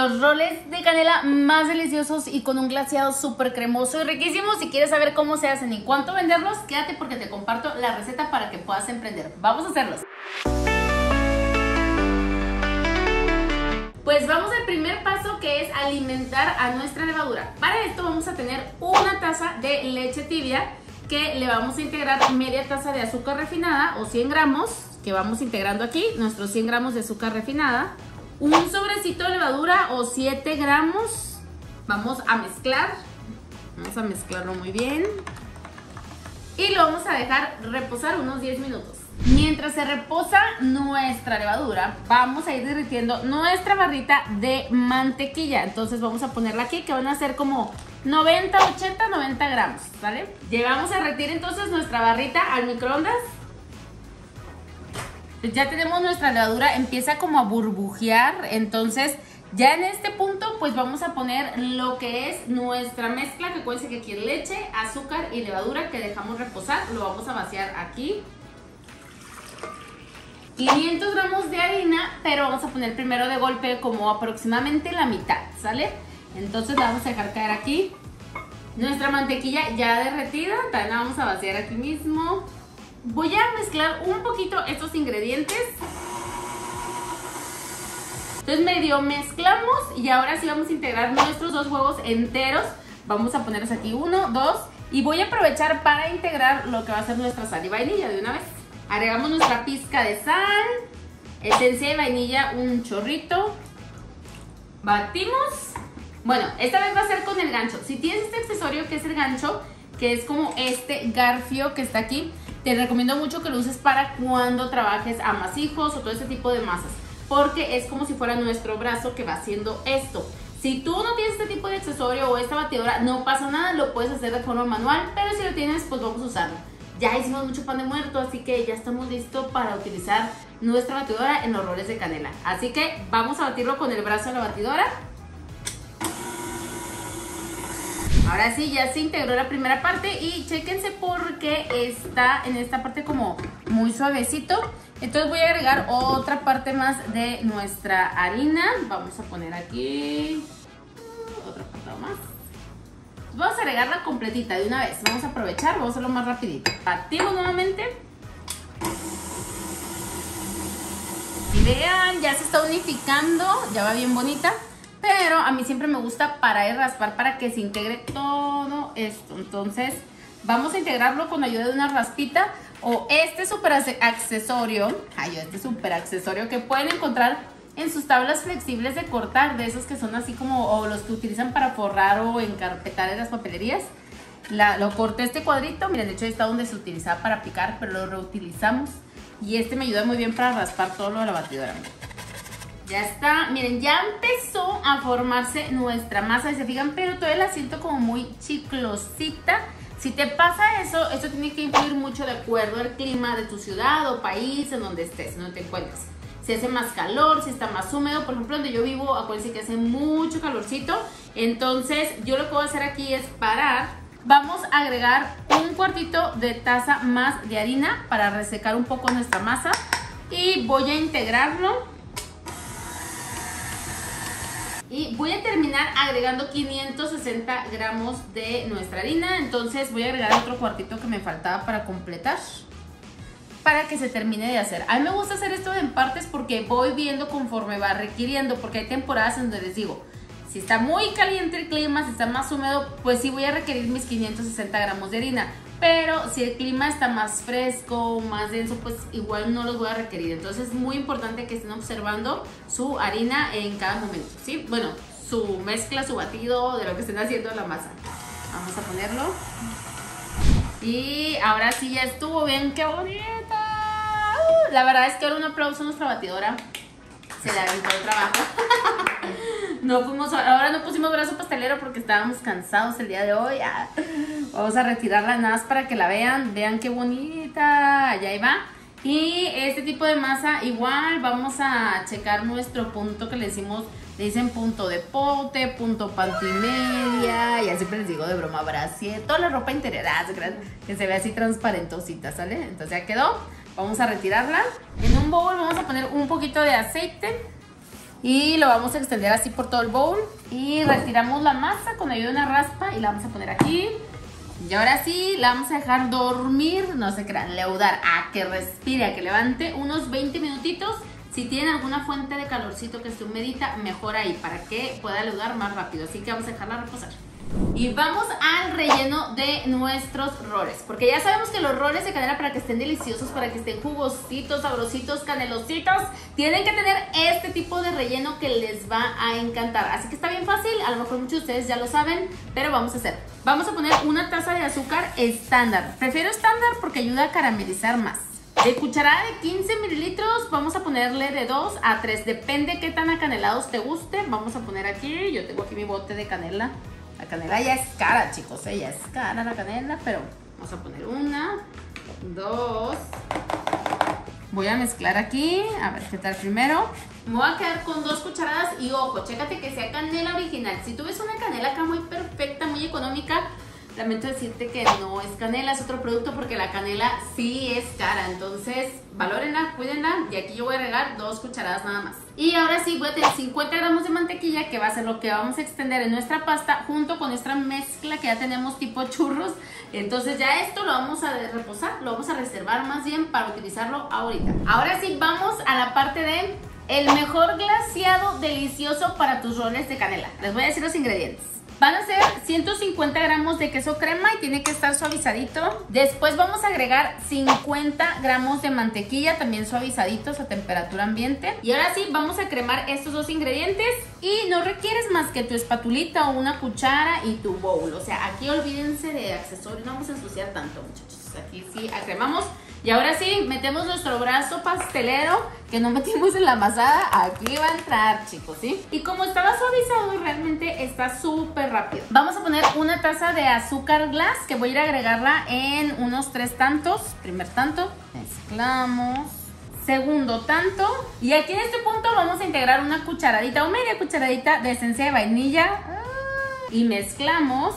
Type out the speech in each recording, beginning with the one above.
los roles de canela más deliciosos y con un glaseado súper cremoso y riquísimo. Si quieres saber cómo se hacen y cuánto venderlos, quédate porque te comparto la receta para que puedas emprender. Vamos a hacerlos. Pues vamos al primer paso, que es alimentar a nuestra levadura. Para esto vamos a tener una taza de leche tibia, que le vamos a integrar media taza de azúcar refinada o 100 gramos, que vamos integrando aquí nuestros 100 gramos de azúcar refinada, un sobrecito de levadura o 7 gramos. Vamos a mezclarlo muy bien y lo vamos a dejar reposar unos 10 minutos. Mientras se reposa nuestra levadura, vamos a ir derritiendo nuestra barrita de mantequilla. Entonces vamos a ponerla aquí, que van a ser como 90, 80, 90 gramos, ¿vale? Llevamos a derretir entonces nuestra barrita al microondas. Ya tenemos nuestra levadura, empieza como a burbujear. Entonces ya en este punto pues vamos a poner lo que es nuestra mezcla, que acuérdense que aquí es leche, azúcar y levadura que dejamos reposar. Lo vamos a vaciar aquí. 500 gramos de harina, pero vamos a poner primero de golpe como aproximadamente la mitad, ¿sale? Entonces la vamos a dejar caer aquí. Nuestra mantequilla ya derretida, también la vamos a vaciar aquí mismo. Voy a mezclar un poquito estos ingredientes. Entonces medio mezclamos y ahora sí vamos a integrar nuestros 2 huevos enteros. Vamos a ponerlos aquí 1, 2 y voy a aprovechar para integrar lo que va a ser nuestra sal y vainilla de una vez. Agregamos nuestra pizca de sal, esencia de vainilla, un chorrito. Batimos. Bueno, esta vez va a ser con el gancho. Si tienes este accesorio que es el gancho, que es como este garfio que está aquí, te recomiendo mucho que lo uses para cuando trabajes amasijos o todo ese tipo de masas, porque es como si fuera nuestro brazo que va haciendo esto. Si tú no tienes este tipo de accesorio o esta batidora, no pasa nada, lo puedes hacer de forma manual, pero si lo tienes, pues vamos a usarlo. Ya hicimos mucho pan de muerto, así que ya estamos listos para utilizar nuestra batidora en los roles de canela. Así que vamos a batirlo con el brazo de la batidora. Ahora sí, ya se integró la primera parte y chéquense porque está en esta parte como muy suavecito. Entonces voy a agregar otra parte más de nuestra harina. Vamos a poner aquí otra parte más. Vamos a agregarla completita de una vez. Vamos a aprovechar, vamos a hacerlo más rapidito. Batimos nuevamente. Y vean, ya se está unificando, ya va bien bonita. Pero a mí siempre me gusta parar y raspar para que se integre todo esto. Entonces vamos a integrarlo con ayuda de una raspita o este super accesorio. Este super accesorio que pueden encontrar en sus tablas flexibles de cortar, de esos que son así como, o los que utilizan para forrar o encarpetar en las papelerías. Lo corté este cuadrito, miren, de hecho está donde se utilizaba para picar, pero lo reutilizamos. Y este me ayuda muy bien para raspar todo lo de la batidora. Ya está, miren, ya empezó a formarse nuestra masa, si se fijan, pero todavía la siento como muy chiclosita. Si te pasa eso, esto tiene que influir mucho de acuerdo al clima de tu ciudad o país, en donde estés, en donde te encuentres. Si hace más calor, si está más húmedo, por ejemplo, donde yo vivo, acuérdense que hace mucho calorcito. Entonces, yo lo que voy a hacer aquí es parar. Vamos a agregar un cuartito de taza más de harina para resecar un poco nuestra masa. Y voy a integrarlo. Y voy a terminar agregando 560 gramos de nuestra harina. Entonces voy a agregar otro cuartito que me faltaba para completar, para que se termine de hacer. A mí me gusta hacer esto en partes porque voy viendo conforme va requiriendo, porque hay temporadas en donde les digo, si está muy caliente el clima, si está más húmedo, pues sí voy a requerir mis 560 gramos de harina. Pero si el clima está más fresco, más denso, pues igual no los voy a requerir. Entonces es muy importante que estén observando su harina en cada momento, ¿sí? Bueno, su mezcla, su batido, de lo que estén haciendo la masa. Vamos a ponerlo. Y ahora sí ya estuvo bien, ¡qué bonita! La verdad es que ahora un aplauso a nuestra batidora. Se le aventó el trabajo. Ahora no pusimos brazo pastelero porque estábamos cansados el día de hoy. Vamos a retirarla nada más para que la vean. Vean qué bonita. Allá ahí va. Y este tipo de masa igual vamos a checar nuestro punto que le decimos. Le dicen punto de pote, punto pantimedia. Ya siempre les digo de broma, brasier. Toda la ropa interior que se ve así transparentosita, ¿sale? Entonces ya quedó. Vamos a retirarla. En un bowl vamos a poner un poquito de aceite. Y lo vamos a extender así por todo el bowl. Y retiramos la masa con ayuda de una raspa y la vamos a poner aquí. Y ahora sí, la vamos a dejar dormir, no se crean, leudar, a que respire, a que levante unos 20 minutitos. Si tienen alguna fuente de calorcito que esté humedita, mejor ahí, para que pueda leudar más rápido. Así que vamos a dejarla reposar. Y vamos al relleno de nuestros roles, porque ya sabemos que los roles de canela, para que estén deliciosos, para que estén jugositos, sabrositos, canelositos, tienen que tener este tipo de relleno que les va a encantar. Así que está bien fácil, a lo mejor muchos de ustedes ya lo saben, pero vamos a hacer. Vamos a poner una taza de azúcar estándar. Prefiero estándar porque ayuda a caramelizar más. De cucharada de 15 mililitros vamos a ponerle de 2 a 3, depende qué tan acanelados te guste. Vamos a poner aquí, yo tengo aquí mi bote de canela. La canela ya es cara, chicos, ya es cara la canela, pero vamos a poner 1, 2. Voy a mezclar aquí, a ver qué tal primero. Me voy a quedar con 2 cucharadas y ojo, chécate que sea canela original. Si tú ves una canela acá muy perfecta, muy económica, lamento decirte que no es canela, es otro producto, porque la canela sí es cara. Entonces, valórenla, cuídenla. Y aquí yo voy a agregar 2 cucharadas nada más. Y ahora sí, voy a tener 50 gramos de mantequilla, que va a ser lo que vamos a extender en nuestra pasta, junto con nuestra mezcla que ya tenemos tipo churros. Entonces ya esto lo vamos a reposar, lo vamos a reservar más bien para utilizarlo ahorita. Ahora sí, vamos a la parte de el mejor glaseado delicioso para tus roles de canela. Les voy a decir los ingredientes. Van a ser 150 gramos de queso crema y tiene que estar suavizadito. Después vamos a agregar 50 gramos de mantequilla, también suavizaditos a temperatura ambiente. Y ahora sí, vamos a cremar estos 2 ingredientes. Y no requieres más que tu espatulita o una cuchara y tu bowl. O sea, aquí olvídense de accesorios, no vamos a ensuciar tanto, muchachos. Aquí sí, cremamos. Y ahora sí, metemos nuestro brazo pastelero que no metimos en la amasada. Aquí va a entrar, chicos, ¿sí? Y como estaba suavizado, realmente está súper rápido. Vamos a poner una taza de azúcar glass, que voy a ir a agregarla en unos 3 tantos. Primer tanto, mezclamos. Segundo tanto. Y aquí en este punto vamos a integrar una cucharadita o media cucharadita de esencia de vainilla. Y mezclamos.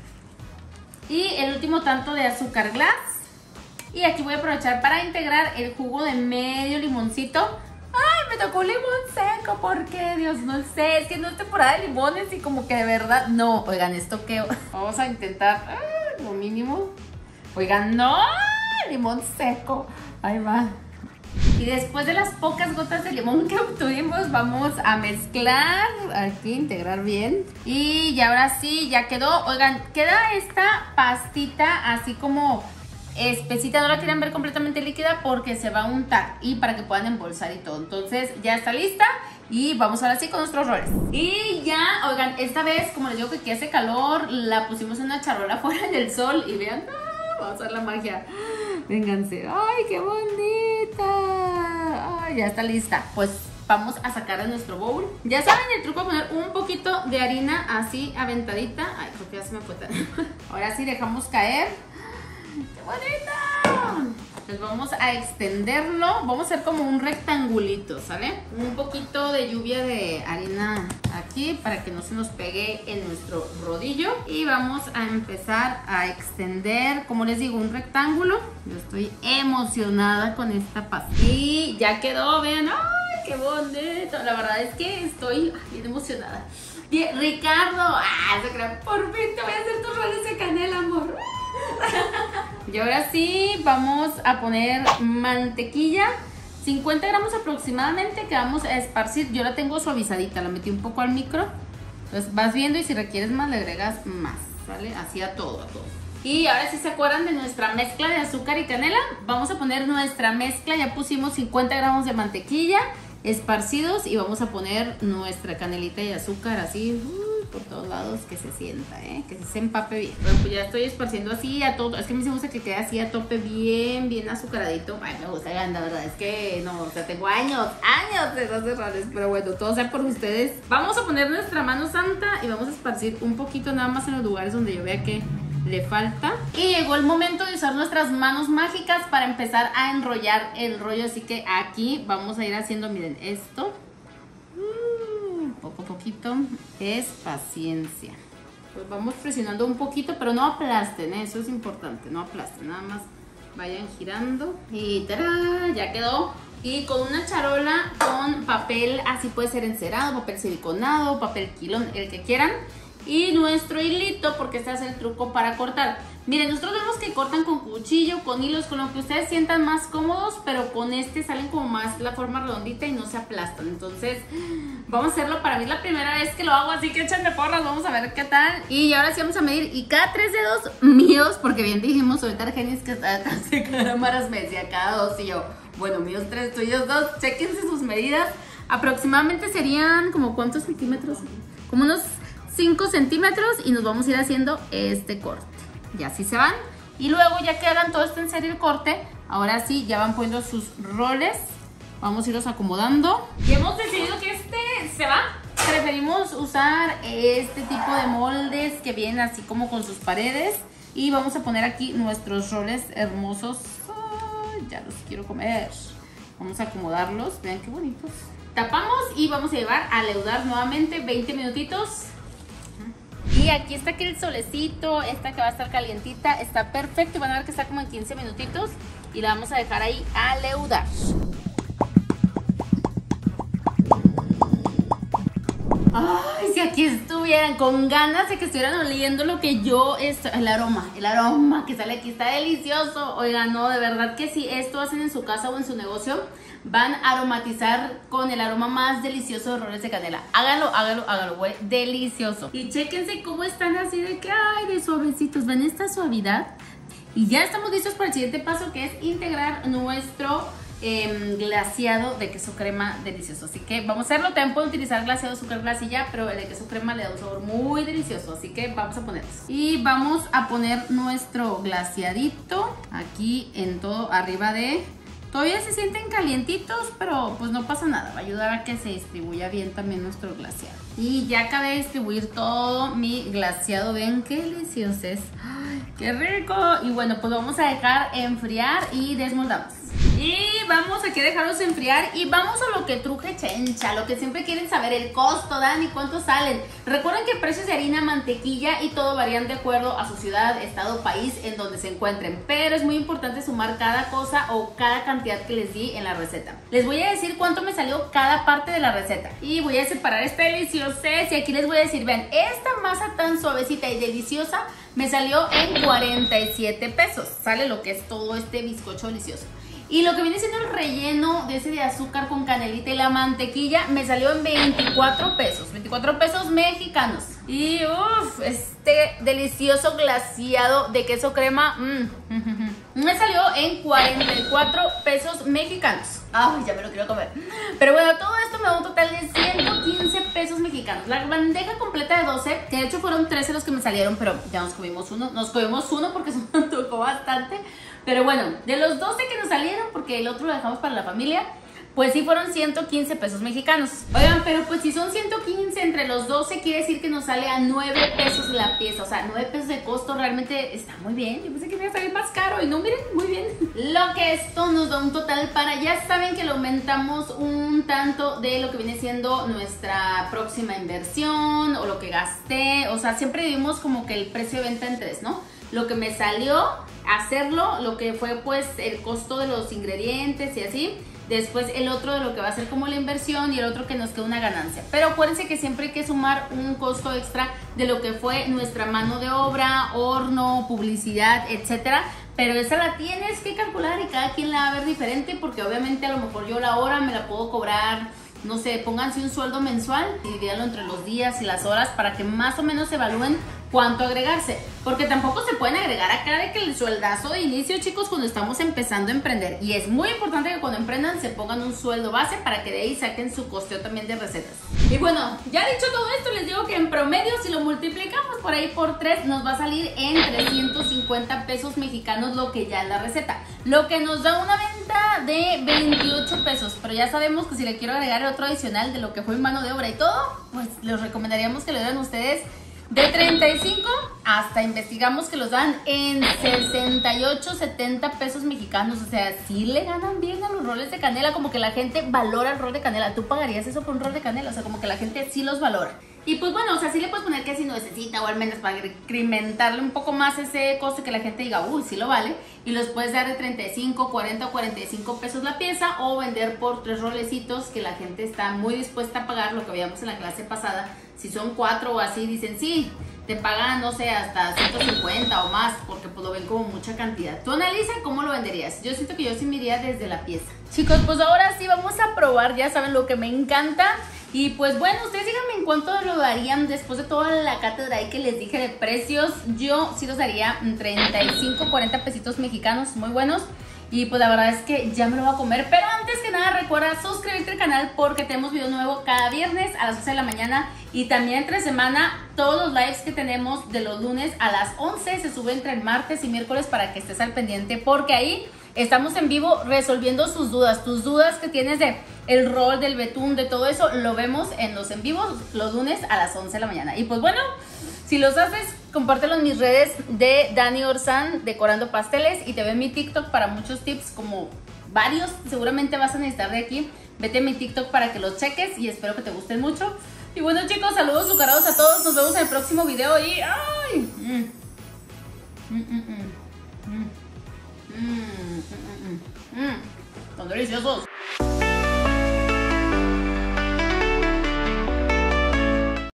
Y el último tanto de azúcar glass. Y aquí voy a aprovechar para integrar el jugo de medio limoncito. ¡Ay, me tocó un limón seco! ¿Por qué? Dios, no sé. Es que no es temporada de limones y como que de verdad no. Oigan, esto que vamos a intentar lo mínimo. Oigan, no, limón seco. Ahí va. Y después de las pocas gotas de limón que obtuvimos, vamos a mezclar, aquí integrar bien. Y ahora sí, ya quedó. Oigan, queda esta pastita así como espesita, no la quieren ver completamente líquida porque se va a untar y para que puedan embolsar y todo. Entonces ya está lista y vamos ahora sí con nuestros roles. Y ya, oigan, esta vez, como les digo que aquí hace calor, la pusimos en una charola fuera en el sol y vean, vamos a ver la magia. Vénganse, ¡ay, qué bonita! ¡Ay, ya está lista! Pues vamos a sacar de nuestro bowl. Ya saben el truco, poner un poquito de harina así aventadita. Ay, creo que ya se me fue tan. Ahora sí dejamos caer. ¡Qué bonita! Pues vamos a extenderlo. Vamos a hacer como un rectangulito, ¿sale? Un poquito de lluvia de harina aquí para que no se nos pegue en nuestro rodillo. Y vamos a empezar a extender, como les digo, un rectángulo. Yo estoy emocionada con esta pasta. Y ya quedó, vean. ¡Ay, qué bonito! La verdad es que estoy bien emocionada. Bien, Ricardo, se crean, por fin te voy a hacer tus roles de canela, amor. Y ahora sí, vamos a poner mantequilla, 50 gramos aproximadamente, que vamos a esparcir. Yo la tengo suavizadita, la metí un poco al micro. Entonces vas viendo y si requieres más, le agregas más, ¿vale? Así a todo, a todo. Y ahora sí se acuerdan de nuestra mezcla de azúcar y canela. Vamos a poner nuestra mezcla, ya pusimos 50 gramos de mantequilla esparcidos y vamos a poner nuestra canelita y azúcar así por todos lados, que se sienta, que se empape bien. Bueno, pues ya estoy esparciendo así a todo. Es que a mí me gusta que quede así a tope bien, bien azucaradito. Ay, me gusta, la verdad es que no, o sea, tengo años de esos roles, pero bueno, todo sea por ustedes. Vamos a poner nuestra mano santa y vamos a esparcir un poquito nada más en los lugares donde yo vea que le falta. Y llegó el momento de usar nuestras manos mágicas para empezar a enrollar el rollo, así que aquí vamos a ir haciendo, miren, esto poco a poquito, es paciencia. Pues vamos presionando un poquito, pero no aplasten, eso es importante, no aplasten, nada más vayan girando y ¡tarán! Ya quedó y con una charola con papel, así puede ser encerado, papel siliconado, papel quilón, el que quieran. Y nuestro hilito, porque este es el truco para cortar. Miren, nosotros vemos que cortan con cuchillo, con hilos, con lo que ustedes sientan más cómodos, pero con este salen como más la forma redondita y no se aplastan. Entonces, vamos a hacerlo. Para mí es la primera vez que lo hago, así que échenme porras, vamos a ver qué tal. Y ahora sí vamos a medir, y cada 3 dedos míos, porque bien dijimos ahorita Argenis que está de cámaras, me decía cada 2 y yo, bueno, míos 3, tuyos 2, chéquense sus medidas. Aproximadamente serían como ¿cuántos centímetros? Como unos 5 centímetros y nos vamos a ir haciendo este corte. Y así se van. Y luego ya que hagan todo esto en serio el corte, ahora sí ya van poniendo sus roles. Vamos a irlos acomodando. Y hemos decidido que este se va. Preferimos usar este tipo de moldes que vienen así como con sus paredes. Y vamos a poner aquí nuestros roles hermosos. ¡Ay, ya los quiero comer! Vamos a acomodarlos. Vean qué bonitos. Tapamos y vamos a llevar a leudar nuevamente 20 minutitos. Y aquí está que el solecito, esta que va a estar calientita, está perfecto. Van a ver que está como en 15 minutitos y la vamos a dejar ahí a leudar. Ay, si aquí estuvieran con ganas de que estuvieran oliendo lo que yo estoy, el aroma que sale aquí está delicioso. Oigan, no, de verdad que si esto hacen en su casa o en su negocio, van a aromatizar con el aroma más delicioso de roles de canela. Háganlo, güey, delicioso. Y chéquense cómo están así de que, ay, de suavecitos. Ven esta suavidad. Y ya estamos listos para el siguiente paso, que es integrar nuestro glaseado de queso crema delicioso. Así que vamos a hacerlo. También pueden utilizar glaseado de azúcar glass y ya, pero el de queso crema le da un sabor muy delicioso. Así que vamos a ponerlo. Y vamos a poner nuestro glaseadito aquí en todo arriba de... Todavía se sienten calientitos, pero pues no pasa nada. Va a ayudar a que se distribuya bien también nuestro glaseado. Y ya acabé de distribuir todo mi glaseado. Ven qué delicioso es. ¡Ay, qué rico! Y bueno, pues vamos a dejar enfriar y desmoldamos. Y vamos aquí a dejarlos enfriar y vamos a lo que truje chencha, lo que siempre quieren saber, el costo, Dani, ¿cuánto salen? Recuerden que precios de harina, mantequilla y todo varían de acuerdo a su ciudad, estado, país, en donde se encuentren, pero es muy importante sumar cada cosa o cada cantidad que les di en la receta. Les voy a decir cuánto me salió cada parte de la receta y voy a separar esta deliciosez y aquí les voy a decir, vean, esta masa tan suavecita y deliciosa me salió en 47 pesos, sale lo que es todo este bizcocho delicioso. Y lo que viene siendo el relleno de ese de azúcar con canelita y la mantequilla me salió en 24 pesos mexicanos. Y uff, este delicioso glaseado de queso crema me salió en 44 pesos mexicanos. Ay, ya me lo quiero comer. Pero bueno, todo esto me da un total de 115 pesos mexicanos. La bandeja completa de 12, que de hecho fueron 13 los que me salieron, pero ya nos comimos uno. Nos comimos uno porque se me tocó bastante. Pero bueno, de los 12 que nos salieron, porque el otro lo dejamos para la familia, pues sí fueron 115 pesos mexicanos. Oigan, pero pues si son 115 entre los 12, quiere decir que nos sale a 9 pesos la pieza. O sea, 9 pesos de costo realmente está muy bien. Yo pensé que me iba a salir más caro y no, miren, muy bien. Lo que esto nos da un total para, ya saben que lo aumentamos un tanto de lo que viene siendo nuestra próxima inversión o lo que gasté. O sea, siempre vivimos como que el precio de venta en 3, ¿no? Lo que me salió hacerlo, lo que fue pues el costo de los ingredientes y así. Después el otro de lo que va a ser como la inversión y el otro que nos queda una ganancia. Pero acuérdense que siempre hay que sumar un costo extra de lo que fue nuestra mano de obra, horno, publicidad, etcétera. Pero esa la tienes que calcular y cada quien la va a ver diferente porque obviamente a lo mejor yo la hora me la puedo cobrar, no sé, pónganse un sueldo mensual y divídanlo entre los días y las horas para que más o menos evalúen cuánto agregarse, porque tampoco se pueden agregar acá de que el sueldazo de inicio, chicos, cuando estamos empezando a emprender, y es muy importante que cuando emprendan se pongan un sueldo base para que de ahí saquen su costeo también de recetas. Y bueno, ya dicho todo esto, les digo que en promedio si lo multiplicamos por ahí por 3 nos va a salir en 350 pesos mexicanos lo que ya es la receta, lo que nos da una venta de 28 pesos, pero ya sabemos que si le quiero agregar el otro adicional de lo que fue mano de obra y todo, pues les recomendaríamos que le den ustedes de 35 hasta investigamos que los dan en 68, 70 pesos mexicanos. O sea, sí le ganan bien a los roles de canela, como que la gente valora el rol de canela. ¿Tú pagarías eso por un rol de canela? O sea, como que la gente sí los valora. Y pues bueno, o sea, sí le puedes poner que si nuececita o almendras para incrementarle un poco más ese costo, que la gente diga, uy, sí lo vale. Y los puedes dar de 35, 40 o 45 pesos la pieza, o vender por 3 rolecitos, que la gente está muy dispuesta a pagar, lo que veíamos en la clase pasada. Si son 4 o así, dicen sí, te pagan, no sé, hasta 150 o más, porque pues lo ven como mucha cantidad. Tú analiza cómo lo venderías. Yo siento que yo sí me iría desde la pieza. Chicos, pues ahora sí vamos a probar, ya saben lo que me encanta. Y pues bueno, ustedes díganme en cuánto lo darían después de toda la cátedra ahí que les dije de precios. Yo sí los daría 35, 40 pesitos mexicanos, muy buenos. Y pues la verdad es que ya me lo voy a comer. Pero antes que nada recuerda suscribirte al canal, porque tenemos video nuevo cada viernes a las 11 de la mañana. Y también entre semana todos los lives que tenemos de los lunes a las 11 se suben entre martes y miércoles, para que estés al pendiente, porque ahí estamos en vivo resolviendo sus dudas. Tus dudas que tienes de el rol, del betún, de todo eso, lo vemos en los en vivos los lunes a las 11 de la mañana. Y pues bueno, si los haces, compártelo en mis redes de Dani Orzán, Decorando Pasteles, y te veo en mi TikTok para muchos tips, como varios seguramente vas a necesitar de aquí. Vete a mi TikTok para que los cheques y espero que te gusten mucho. Y bueno, chicos, saludos azucarados a todos. Nos vemos en el próximo video y ¡ay! Son deliciosos.